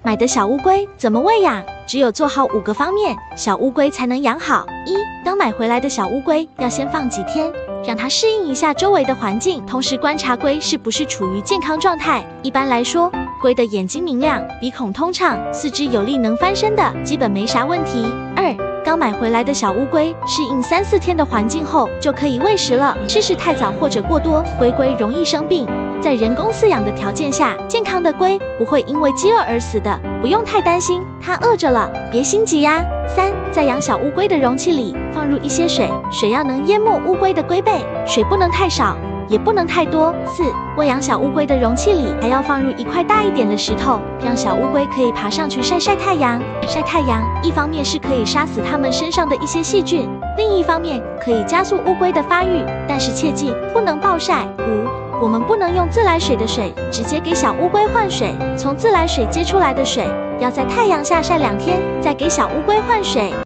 买的小乌龟怎么喂养？只有做好5个方面，小乌龟才能养好。1、刚买回来的小乌龟要先放几天，让它适应一下周围的环境，同时观察龟是不是处于健康状态。一般来说，龟的眼睛明亮，鼻孔通畅，四肢有力能翻身的，基本没啥问题。2、刚买回来的小乌龟适应3、4天的环境后，就可以喂食了。吃食太早或者过多，龟容易生病。在人工饲养的条件下，健康的龟不会因为饥饿而死的，不用太担心它饿着了，别心急呀。3、在养小乌龟的容器里放入一些水，水要能淹没乌龟的龟背，水不能太少，也不能太多。4、喂养小乌龟的容器里还要放入一块大一点的石头，让小乌龟可以爬上去晒太阳。晒太阳，一方面是可以杀死它们身上的一些细菌，另一方面可以加速乌龟的发育，但是切记不能暴晒。5、我们不能用自来水的水直接给小乌龟换水，从自来水接出来的水要在太阳下晒2天，再给小乌龟换水。